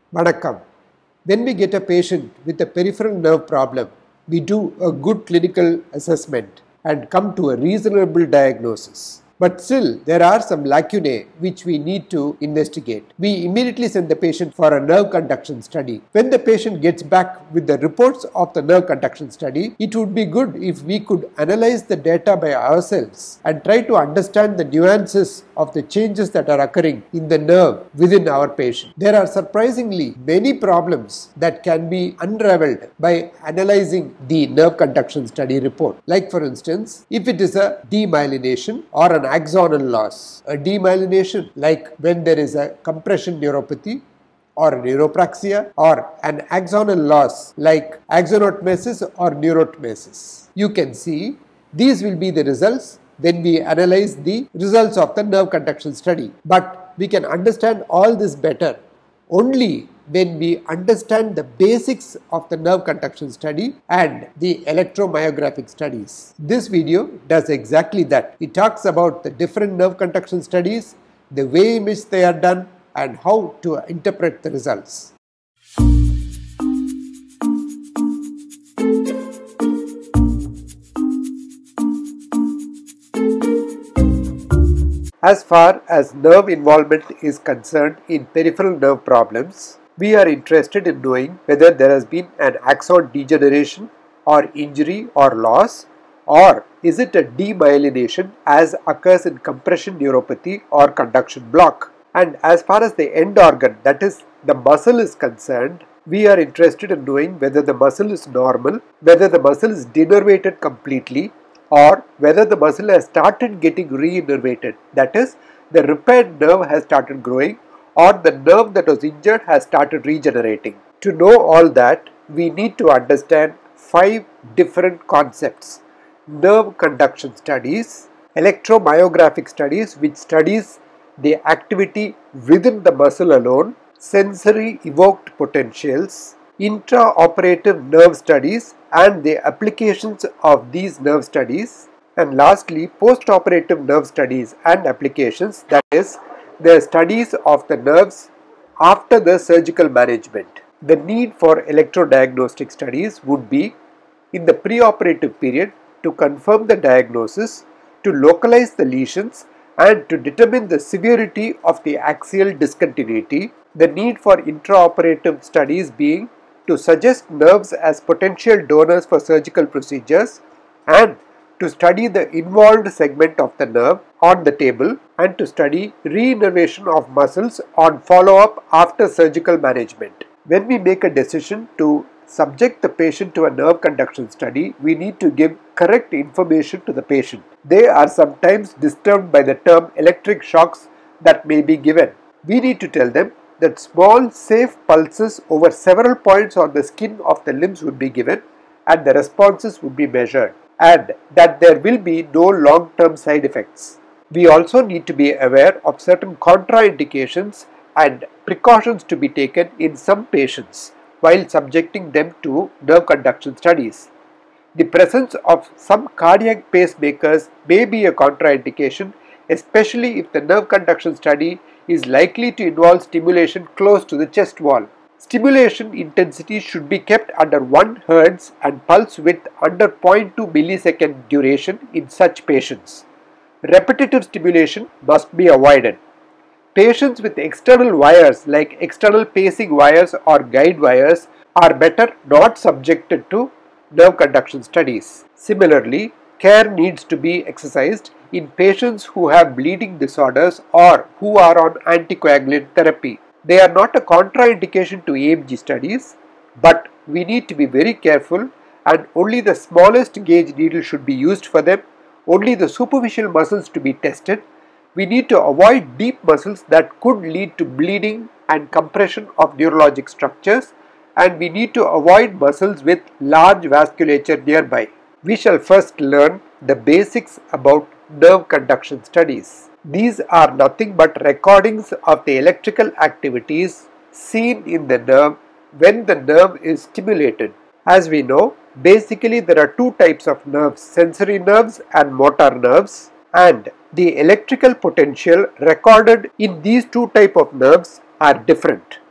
Vanakkam. When we get a patient with a peripheral nerve problem, we do a good clinical assessment and come to a reasonable diagnosis. But still, there are some lacunae which we need to investigate. We immediately send the patient for a nerve conduction study. When the patient gets back with the reports of the nerve conduction study, it would be good if we could analyze the data by ourselves and try to understand the nuances of the changes that are occurring in the nerve within our patient. There are surprisingly many problems that can be unraveled by analyzing the nerve conduction study report. Like for instance, if it is a demyelination or an axonal loss. A demyelination, like when there is a compression neuropathy or neuropraxia, or an axonal loss like axonotmesis or neurotmesis. You can see these will be the results when we analyze the results of the nerve conduction study. But we can understand all this better only when we understand the basics of the nerve conduction study and the electromyographic studies. This video does exactly that. It talks about the different nerve conduction studies, the way in which they are done, and how to interpret the results. As far as nerve involvement is concerned in peripheral nerve problems, we are interested in knowing whether there has been an axon degeneration or injury or loss, or is it a demyelination as occurs in compression neuropathy or conduction block. And as far as the end organ, that is the muscle, is concerned, we are interested in knowing whether the muscle is normal, whether the muscle is denervated completely, or whether the muscle has started getting reinnervated, that is, the repaired nerve has started growing or the nerve that was injured has started regenerating. To know all that, we need to understand 5 different concepts: nerve conduction studies, electromyographic studies which studies the activity within the muscle alone, sensory evoked potentials, intraoperative nerve studies and the applications of these nerve studies, and lastly post-operative nerve studies and applications, that is, the studies of the nerves after the surgical management. The need for electrodiagnostic studies would be in the preoperative period to confirm the diagnosis, to localize the lesions and to determine the severity of the axial discontinuity. The need for intraoperative studies being to suggest nerves as potential donors for surgical procedures and to study the involved segment of the nerve on the table and to study reinnervation of muscles on follow-up after surgical management. When we make a decision to subject the patient to a nerve conduction study, we need to give correct information to the patient. They are sometimes disturbed by the term electric shocks that may be given. We need to tell them that small safe pulses over several points on the skin of the limbs would be given and the responses would be measured, and that there will be no long-term side effects. We also need to be aware of certain contraindications and precautions to be taken in some patients while subjecting them to nerve conduction studies. The presence of some cardiac pacemakers may be a contraindication, especially if the nerve conduction study is likely to involve stimulation close to the chest wall. Stimulation intensity should be kept under 1 Hz and pulse width under 0.2 millisecond duration in such patients. Repetitive stimulation must be avoided. Patients with external wires like external pacing wires or guide wires are better not subjected to nerve conduction studies. Similarly, care needs to be exercised in patients who have bleeding disorders or who are on anticoagulant therapy. They are not a contraindication to AMG studies, but we need to be very careful, and only the smallest gauge needle should be used for them, only the superficial muscles to be tested. We need to avoid deep muscles that could lead to bleeding and compression of neurologic structures, and we need to avoid muscles with large vasculature nearby. We shall first learn the basics about nerve conduction studies. These are nothing but recordings of the electrical activities seen in the nerve when the nerve is stimulated. As we know, basically there are 2 types of nerves, sensory nerves and motor nerves, and the electrical potential recorded in these 2 types of nerves are different.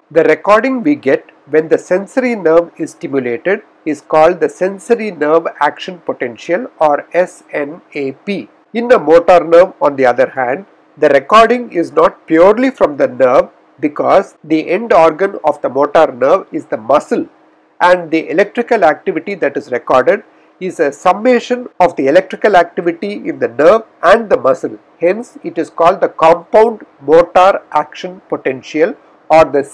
The recording we get when the sensory nerve is stimulated is called the sensory nerve action potential, or SNAP. In the motor nerve, on the other hand, the recording is not purely from the nerve because the end organ of the motor nerve is the muscle, and the electrical activity that is recorded is a summation of the electrical activity in the nerve and the muscle. Hence, it is called the compound motor action potential, or the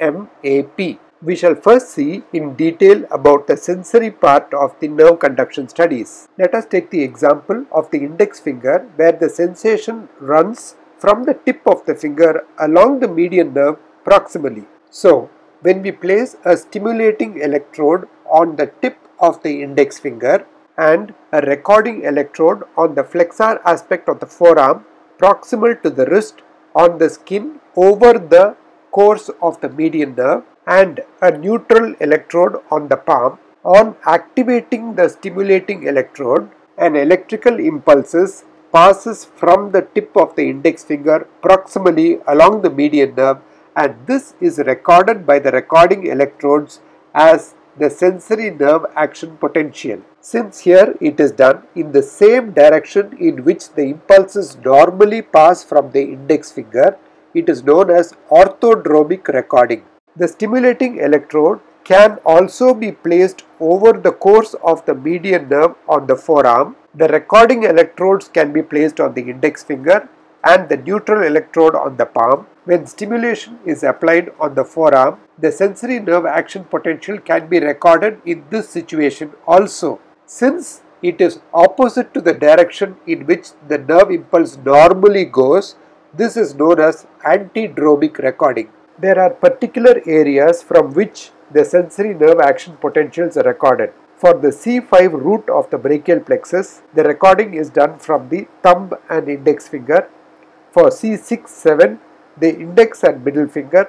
CMAP. We shall first see in detail about the sensory part of the nerve conduction studies. Let us take the example of the index finger, where the sensation runs from the tip of the finger along the median nerve proximally. So, when we place a stimulating electrode on the tip of the index finger and a recording electrode on the flexor aspect of the forearm proximal to the wrist on the skin over the course of the median nerve, and a neutral electrode on the palm, on activating the stimulating electrode, an electrical impulses passes from the tip of the index finger proximally along the median nerve, and this is recorded by the recording electrodes as the sensory nerve action potential. Since here it is done in the same direction in which the impulses normally pass from the index finger, it is known as orthodromic recording. The stimulating electrode can also be placed over the course of the median nerve on the forearm. The recording electrodes can be placed on the index finger and the neutral electrode on the palm. When stimulation is applied on the forearm, the sensory nerve action potential can be recorded in this situation also. Since it is opposite to the direction in which the nerve impulse normally goes, this is known as antidromic recording. There are particular areas from which the sensory nerve action potentials are recorded. For the C5 root of the brachial plexus, the recording is done from the thumb and index finger. For C6, 7, the index and middle finger.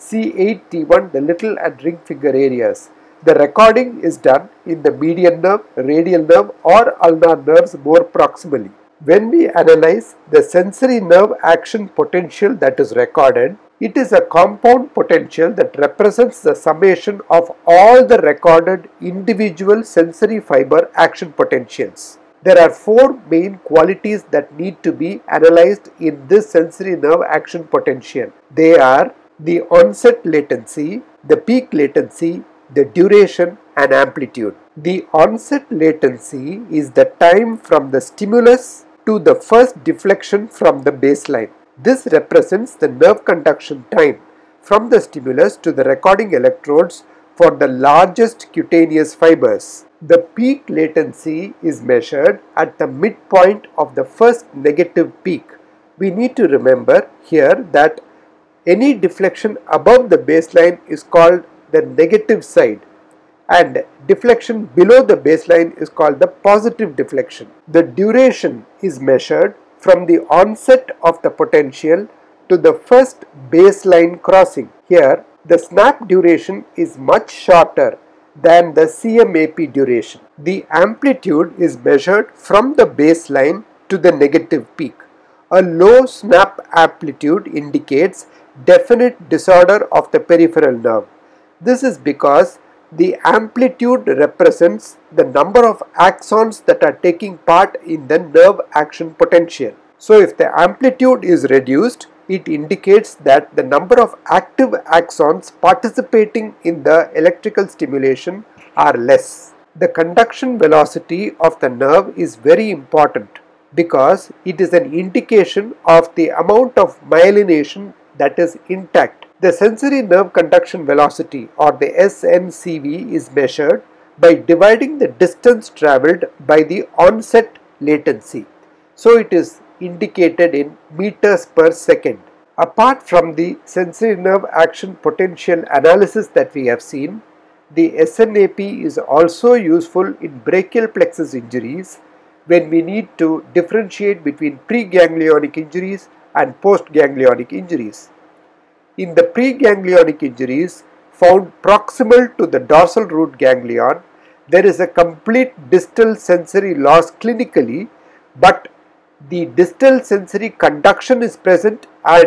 C8, T1, the little and ring finger areas. The recording is done in the median nerve, radial nerve, or ulnar nerves more proximally. When we analyze the sensory nerve action potential that is recorded, it is a compound potential that represents the summation of all the recorded individual sensory fiber action potentials. There are four main qualities that need to be analyzed in this sensory nerve action potential. They are the onset latency, the peak latency, the duration, and amplitude. The onset latency is the time from the stimulus to the first deflection from the baseline. This represents the nerve conduction time from the stimulus to the recording electrodes for the largest cutaneous fibers. The peak latency is measured at the midpoint of the first negative peak. We need to remember here that any deflection above the baseline is called the negative side, and deflection below the baseline is called the positive deflection. The duration is measured from the onset of the potential to the first baseline crossing. Here, the snap duration is much shorter than the CMAP duration. The amplitude is measured from the baseline to the negative peak. A low snap amplitude indicates definite disorder of the peripheral nerve. This is because the amplitude represents the number of axons that are taking part in the nerve action potential. So if the amplitude is reduced, it indicates that the number of active axons participating in the electrical stimulation are less. The conduction velocity of the nerve is very important because it is an indication of the amount of myelination that is intact. The sensory nerve conduction velocity, or the SNCV, is measured by dividing the distance travelled by the onset latency. So it is indicated in meters per second. Apart from the sensory nerve action potential analysis that we have seen, the SNAP is also useful in brachial plexus injuries when we need to differentiate between preganglionic injuries and postganglionic injuries. In the preganglionic injuries found proximal to the dorsal root ganglion, there is a complete distal sensory loss clinically, but the distal sensory conduction is present and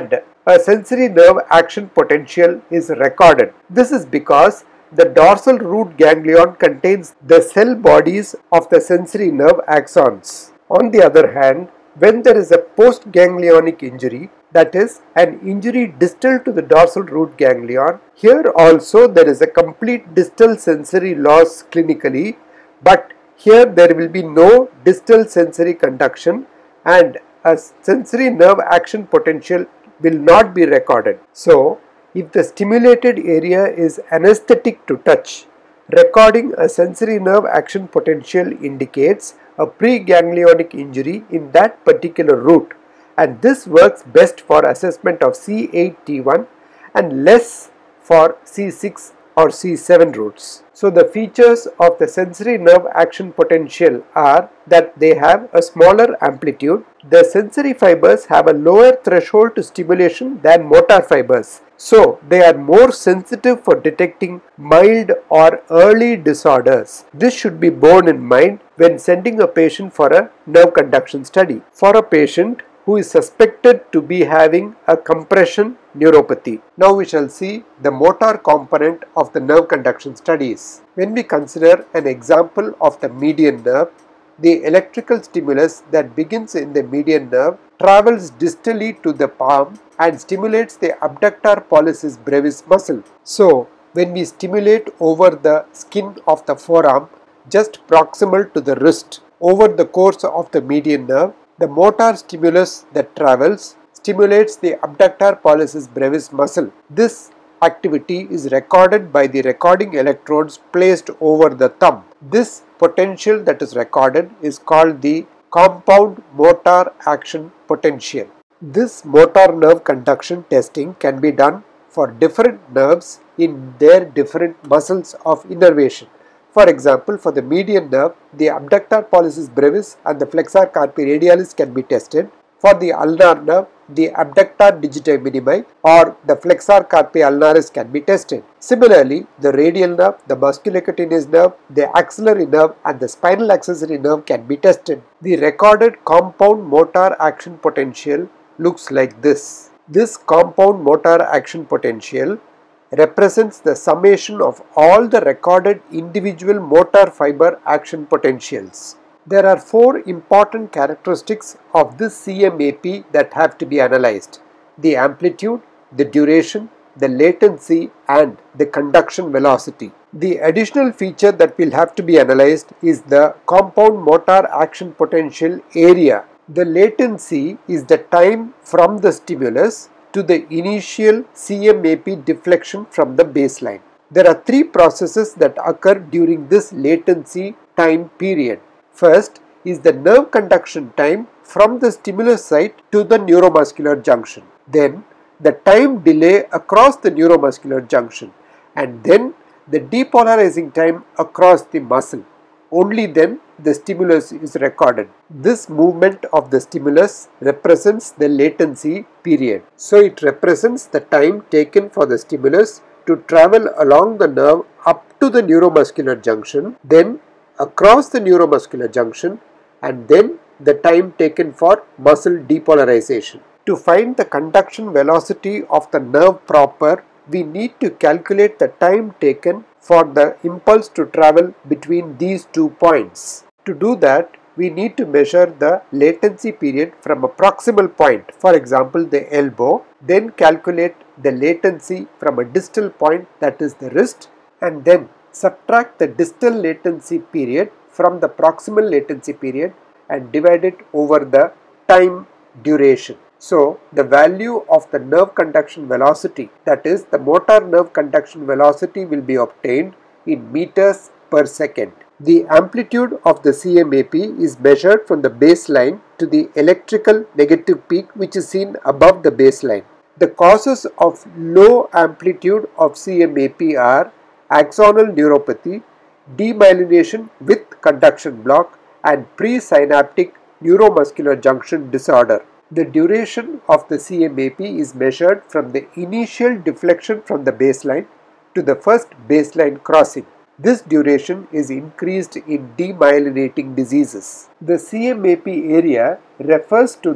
a sensory nerve action potential is recorded. This is because the dorsal root ganglion contains the cell bodies of the sensory nerve axons. On the other hand, when there is a postganglionic injury, that is, an injury distal to the dorsal root ganglion, here also there is a complete distal sensory loss clinically, but here there will be no distal sensory conduction and a sensory nerve action potential will not be recorded. So, if the stimulated area is anesthetic to touch, recording a sensory nerve action potential indicates a preganglionic injury in that particular root, and this works best for assessment of C8-T1 and less for C6 or C7 roots. So the features of the sensory nerve action potential are that they have a smaller amplitude, the sensory fibers have a lower threshold to stimulation than motor fibers, so they are more sensitive for detecting mild or early disorders. This should be borne in mind when sending a patient for a nerve conduction study. For a patient who is suspected to be having a compression neuropathy. Now we shall see the motor component of the nerve conduction studies. When we consider an example of the median nerve, the electrical stimulus that begins in the median nerve travels distally to the palm and stimulates the abductor pollicis brevis muscle. So, when we stimulate over the skin of the forearm just proximal to the wrist over the course of the median nerve, the motor stimulus that travels stimulates the abductor pollicis brevis muscle. This activity is recorded by the recording electrodes placed over the thumb. This potential that is recorded is called the compound motor action potential. This motor nerve conduction testing can be done for different nerves in their different muscles of innervation. For example, for the median nerve, the abductor pollicis brevis and the flexor carpi radialis can be tested. For the ulnar nerve, the abductor digiti minimi or the flexor carpi ulnaris can be tested. Similarly, the radial nerve, the musculocutaneous nerve, the axillary nerve and the spinal accessory nerve can be tested. The recorded compound motor action potential looks like this. This compound motor action potential represents the summation of all the recorded individual motor fiber action potentials. There are four important characteristics of this CMAP that have to be analyzed: the amplitude, the duration, the latency and the conduction velocity. The additional feature that will have to be analyzed is the compound motor action potential area. The latency is the time from the stimulus to the initial CMAP deflection from the baseline. There are three processes that occur during this latency time period. First is the nerve conduction time from the stimulus site to the neuromuscular junction. Then the time delay across the neuromuscular junction, and then the depolarizing time across the muscle. Only then the stimulus is recorded. This movement of the stimulus represents the latency period. So it represents the time taken for the stimulus to travel along the nerve up to the neuromuscular junction, then across the neuromuscular junction, and then the time taken for muscle depolarization. To find the conduction velocity of the nerve proper, we need to calculate the time taken for the impulse to travel between these 2 points. To do that, we need to measure the latency period from a proximal point, for example the elbow, then calculate the latency from a distal point, that is the wrist, and then subtract the distal latency period from the proximal latency period and divide it over the time duration. So, the value of the nerve conduction velocity, that is the motor nerve conduction velocity, will be obtained in meters per second. The amplitude of the CMAP is measured from the baseline to the electrical negative peak, which is seen above the baseline. The causes of low amplitude of CMAP are axonal neuropathy, demyelination with conduction block, and presynaptic neuromuscular junction disorder. The duration of the CMAP is measured from the initial deflection from the baseline to the first baseline crossing. This duration is increased in demyelinating diseases. The CMAP area refers to the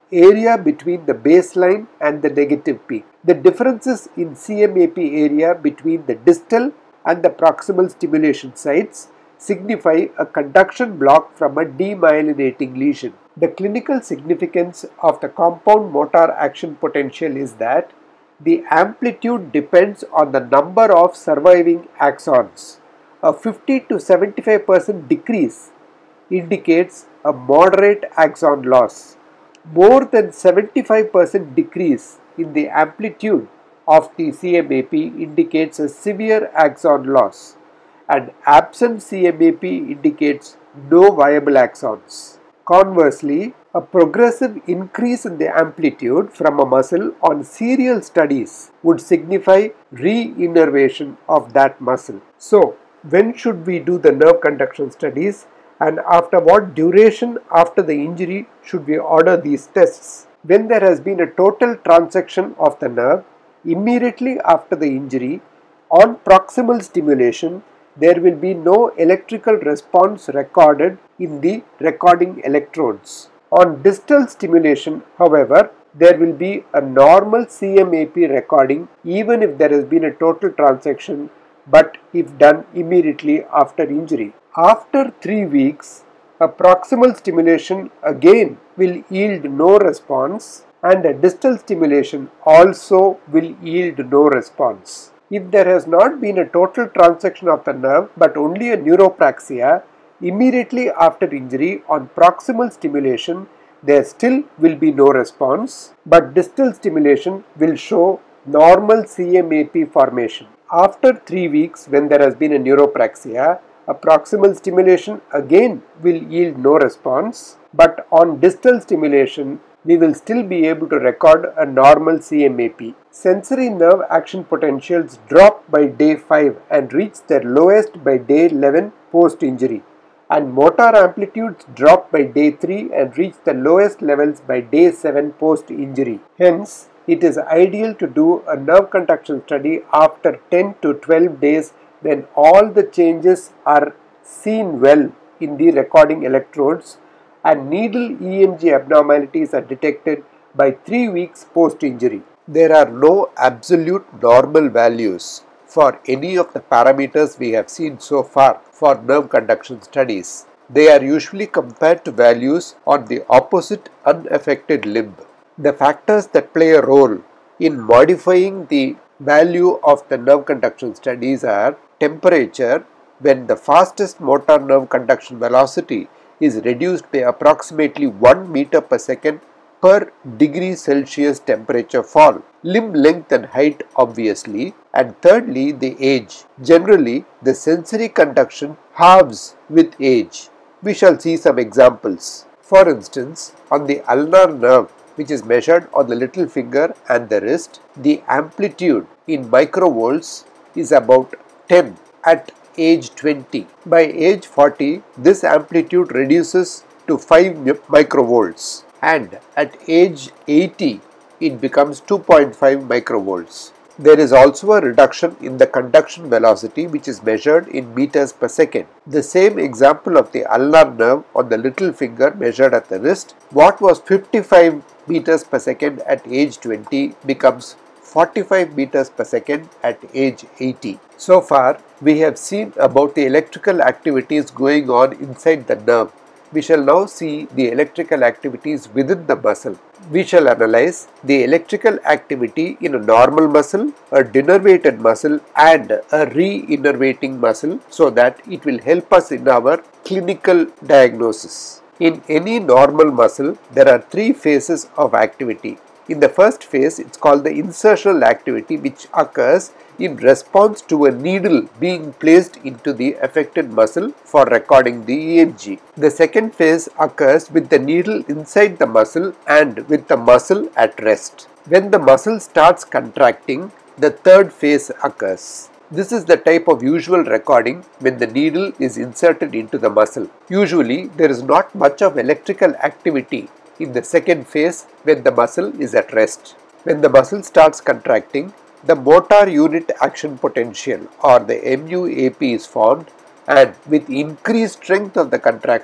area between the baseline and the negative peak. The differences in CMAP area between the distal and the proximal stimulation sites signify a conduction block from a demyelinating lesion. The clinical significance of the compound motor action potential is that the amplitude depends on the number of surviving axons. A 50 to 75% decrease indicates a moderate axon loss. More than 75% decrease in the amplitude of the CMAP indicates a severe axon loss, and absent CMAP indicates no viable axons. Conversely, a progressive increase in the amplitude from a muscle on serial studies would signify re-innervation of that muscle. So, when should we do the nerve conduction studies, and after what duration after the injury should we order these tests? When there has been a total transection of the nerve immediately after the injury, on proximal stimulation, there will be no electrical response recorded in the recording electrodes. On distal stimulation, however, there will be a normal CMAP recording even if there has been a total transection, but if done immediately after injury. After 3 weeks, a proximal stimulation again will yield no response, and a distal stimulation also will yield no response. If there has not been a total transection of the nerve but only a neuropraxia, immediately after injury on proximal stimulation there still will be no response, but distal stimulation will show normal CMAP formation. After 3 weeks, when there has been a neuropraxia, a proximal stimulation again will yield no response, but on distal stimulation we will still be able to record a normal CMAP. Sensory nerve action potentials drop by day 5 and reach their lowest by day 11 post-injury, and motor amplitudes drop by day 3 and reach the lowest levels by day 7 post-injury. Hence, it is ideal to do a nerve conduction study after 10 to 12 days when all the changes are seen well in the recording electrodes and needle EMG abnormalities are detected by 3 weeks post-injury. There are no absolute normal values for any of the parameters we have seen so far for nerve conduction studies. They are usually compared to values on the opposite unaffected limb. The factors that play a role in modifying the value of the nerve conduction studies are temperature, when the fastest motor nerve conduction velocity is reduced by approximately 1 meter per second per degree Celsius temperature fall. Limb length and height obviously, and thirdly the age. Generally, the sensory conduction halves with age. We shall see some examples. For instance, on the ulnar nerve, which is measured on the little finger and the wrist, the amplitude in microvolts is about 10 at age 20. By age 40, this amplitude reduces to 5 microvolts, and at age 80, it becomes 2.5 microvolts. There is also a reduction in the conduction velocity, which is measured in meters per second. The same example of the ulnar nerve on the little finger measured at the wrist, what was 55 meters per second at age 20 becomes 45 meters per second at age 80. So far, we have seen about the electrical activities going on inside the nerve. We shall now see the electrical activities within the muscle. We shall analyze the electrical activity in a normal muscle, a denervated muscle and a re-innervating muscle so that it will help us in our clinical diagnosis. In any normal muscle, there are 3 phases of activity. In the first phase, it's called the insertional activity, which occurs in response to a needle being placed into the affected muscle for recording the EMG. The second phase occurs with the needle inside the muscle and with the muscle at rest. When the muscle starts contracting, the third phase occurs. This is the type of usual recording when the needle is inserted into the muscle. Usually, there is not much of electrical activity in the second phase when the muscle is at rest. When the muscle starts contracting, the motor unit action potential or the MUAP is formed, and with increased strength of the contraction,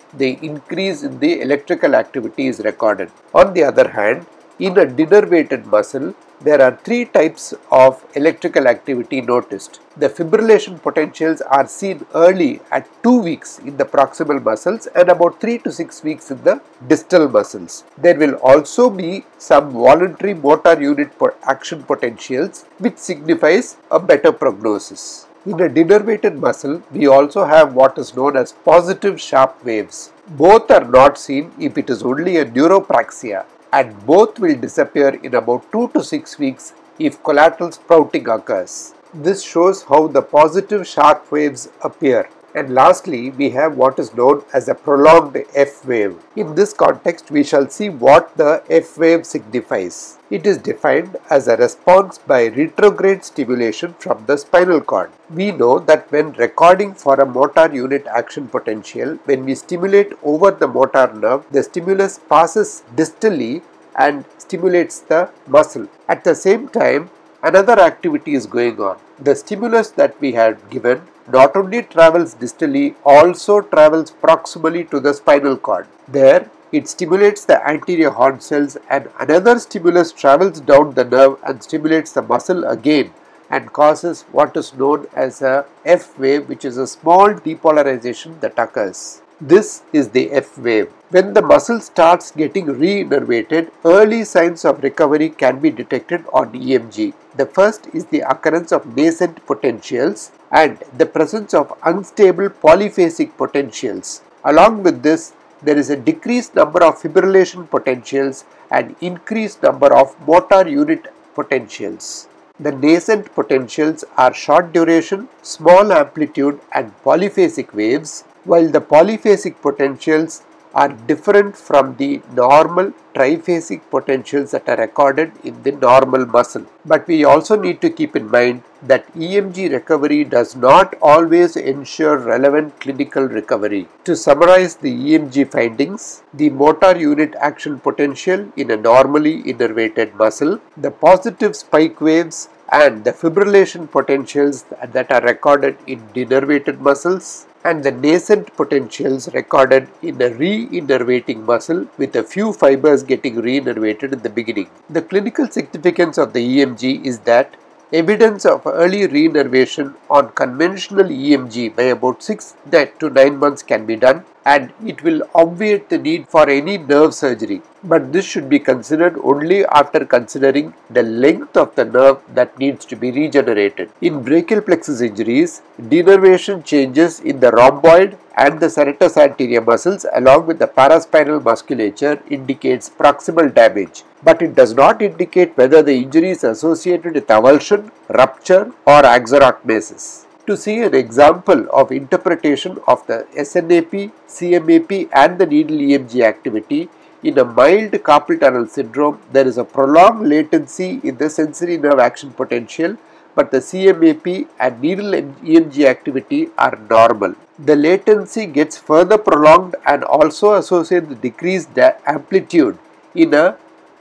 the increase in the electrical activity is recorded. On the other hand, in a denervated muscle, there are three types of electrical activity noticed. The fibrillation potentials are seen early at 2 weeks in the proximal muscles and about 3 to 6 weeks in the distal muscles. There will also be some voluntary motor unit action potentials, which signifies a better prognosis. In a denervated muscle, we also have what is known as positive sharp waves. Both are not seen if it is only a neuropraxia, and both will disappear in about 2 to 6 weeks if collateral sprouting occurs. This shows how the positive sharp waves appear. And lastly, we have what is known as a prolonged F wave. In this context, we shall see what the F wave signifies. It is defined as a response by retrograde stimulation from the spinal cord. We know that when recording for a motor unit action potential, when we stimulate over the motor nerve, the stimulus passes distally and stimulates the muscle. At the same time, another activity is going on. The stimulus that we had given not only travels distally, also travels proximally to the spinal cord. There, it stimulates the anterior horn cells, and another stimulus travels down the nerve and stimulates the muscle again and causes what is known as a F wave, which is a small depolarization that occurs. This is the F wave. When the muscle starts getting re-innervated, early signs of recovery can be detected on EMG. The first is the occurrence of nascent potentials and the presence of unstable polyphasic potentials. Along with this, there is a decreased number of fibrillation potentials and increased number of motor unit potentials. The nascent potentials are short duration, small amplitude and polyphasic waves, while the polyphasic potentials are different from the normal triphasic potentials that are recorded in the normal muscle. But we also need to keep in mind that EMG recovery does not always ensure relevant clinical recovery. To summarize the EMG findings, the motor unit action potential in a normally innervated muscle, the positive spike waves and the fibrillation potentials that are recorded in denervated muscles, and the nascent potentials recorded in a re-innervating muscle with a few fibers getting re-innervated in the beginning. The clinical significance of the EMG is that evidence of early re-innervation on conventional EMG by about 6 to 9 months can be done, and it will obviate the need for any nerve surgery. But this should be considered only after considering the length of the nerve that needs to be regenerated. In brachial plexus injuries, denervation changes in the rhomboid and the serratus anterior muscles along with the paraspinal musculature indicates proximal damage, but it does not indicate whether the injury is associated with avulsion, rupture or axonocmesis. To see an example of interpretation of the SNAP, CMAP and the needle EMG activity, in a mild carpal tunnel syndrome, there is a prolonged latency in the sensory nerve action potential, but the CMAP and needle EMG activity are normal. The latency gets further prolonged and also associated with decreased amplitude in a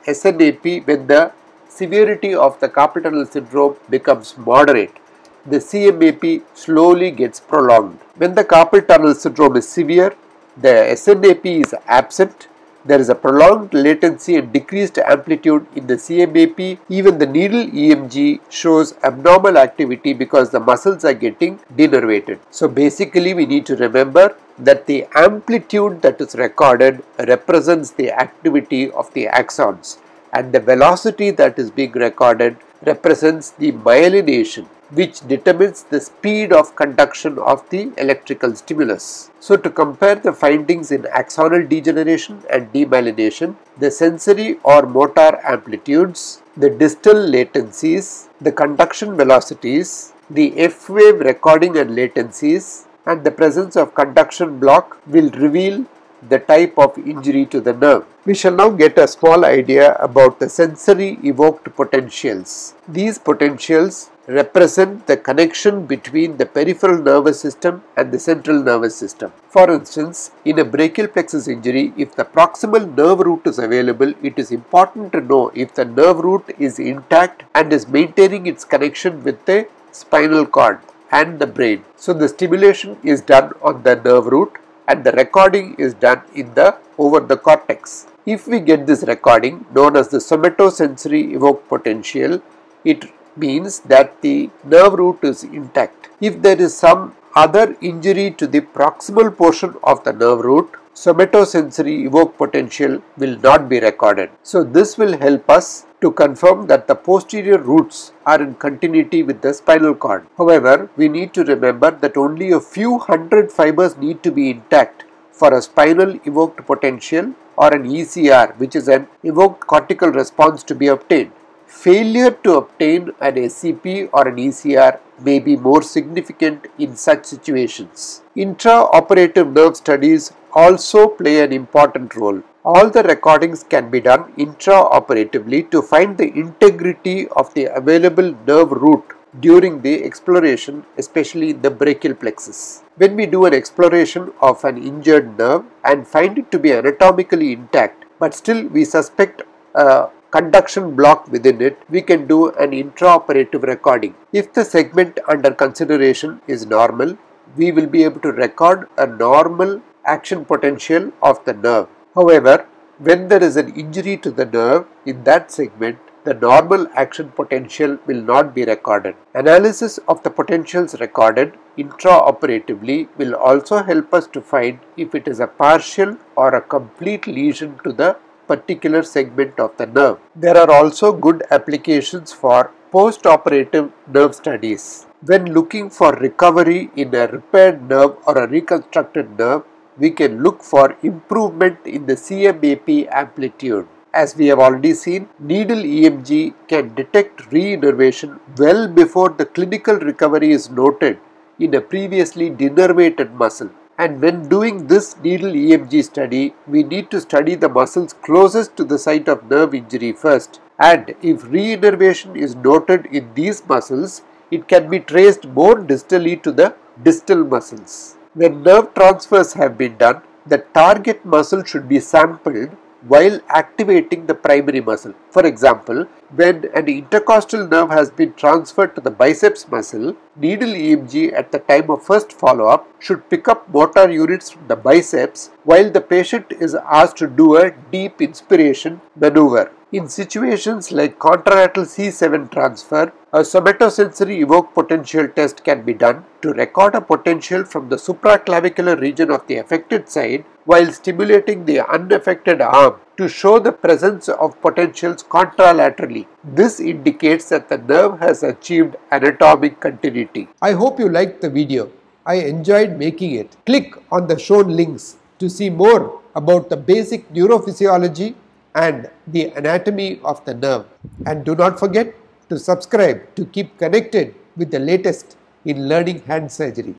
SNAP when the severity of the carpal tunnel syndrome becomes moderate. The CMAP slowly gets prolonged. When the carpal tunnel syndrome is severe, the SNAP is absent. There is a prolonged latency and decreased amplitude in the CMAP. Even the needle EMG shows abnormal activity because the muscles are getting denervated. So basically we need to remember that the amplitude that is recorded represents the activity of the axons, and the velocity that is being recorded represents the myelination, which determines the speed of conduction of the electrical stimulus. So to compare the findings in axonal degeneration and demyelination, the sensory or motor amplitudes, the distal latencies, the conduction velocities, the F wave recording and latencies, and the presence of conduction block will reveal the type of injury to the nerve. We shall now get a small idea about the sensory evoked potentials. These potentials represent the connection between the peripheral nervous system and the central nervous system. For instance, in a brachial plexus injury, if the proximal nerve root is available, it is important to know if the nerve root is intact and is maintaining its connection with the spinal cord and the brain. So the stimulation is done on the nerve root, and the recording is done in the over the cortex. If we get this recording known as the somatosensory evoked potential, it means that the nerve root is intact. If there is some other injury to the proximal portion of the nerve root, somatosensory evoked potential will not be recorded. So this will help us to confirm that the posterior roots are in continuity with the spinal cord. However, we need to remember that only a few hundred fibers need to be intact for a spinal evoked potential or an ECR, which is an evoked cortical response, to be obtained. Failure to obtain an SCP or an ECR may be more significant in such situations. Intraoperative nerve studies also play an important role. All the recordings can be done intraoperatively to find the integrity of the available nerve root during the exploration, especially in the brachial plexus. When we do an exploration of an injured nerve and find it to be anatomically intact, but still we suspect a conduction block within it, we can do an intraoperative recording. If the segment under consideration is normal, we will be able to record a normal action potential of the nerve. However, when there is an injury to the nerve in that segment, the normal action potential will not be recorded. Analysis of the potentials recorded intraoperatively will also help us to find if it is a partial or a complete lesion to the particular segment of the nerve. There are also good applications for post-operative nerve studies. When looking for recovery in a repaired nerve or a reconstructed nerve, we can look for improvement in the CMAP amplitude. As we have already seen, needle EMG can detect reinnervation well before the clinical recovery is noted in a previously denervated muscle. And when doing this needle EMG study, we need to study the muscles closest to the site of nerve injury first. And if reinnervation is noted in these muscles, it can be traced more distally to the distal muscles. When nerve transfers have been done, the target muscle should be sampled while activating the primary muscle. For example, when an intercostal nerve has been transferred to the biceps muscle, needle EMG at the time of first follow-up should pick up motor units from the biceps while the patient is asked to do a deep inspiration maneuver. In situations like contralateral C7 transfer, a somatosensory evoked potential test can be done to record a potential from the supraclavicular region of the affected side while stimulating the unaffected arm to show the presence of potentials contralaterally. This indicates that the nerve has achieved anatomic continuity. I hope you liked the video. I enjoyed making it. Click on the shown links to see more about the basic neurophysiology and the anatomy of the nerve. And do not forget to subscribe to keep connected with the latest in learning hand surgery.